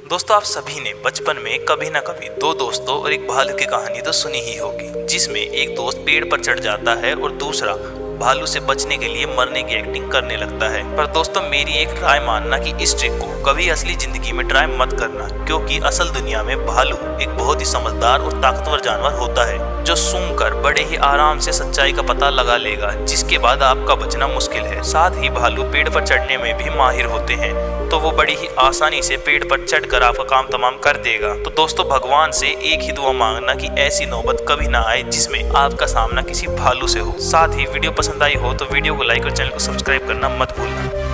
दोस्तों, आप सभी ने बचपन में कभी ना कभी दो दोस्तों और एक भालू की कहानी तो सुनी ही होगी, जिसमें एक दोस्त पेड़ पर चढ़ जाता है और दूसरा भालू से बचने के लिए मरने की एक्टिंग करने लगता है। पर दोस्तों, मेरी एक राय मानना कि इस ट्रिक को कभी असली जिंदगी में ट्राई मत करना, क्योंकि असल दुनिया में भालू एक बहुत ही समझदार और ताकतवर जानवर होता है, जो सूंघकर बड़े ही आराम से सच्चाई का पता लगा लेगा, जिसके बाद आपका बचना मुश्किल है। साथ ही भालू पेड़ पर चढ़ने में भी माहिर होते हैं, तो वो बड़ी ही आसानी से पेड़ पर चढ़कर आपका काम तमाम कर देगा। तो दोस्तों, भगवान से एक ही दुआ मांगना कि ऐसी नौबत कभी ना आए जिसमें आपका सामना किसी भालू से हो। साथ ही वीडियो पसंद आई हो तो वीडियो को लाइक और चैनल को सब्सक्राइब करना मत भूलना।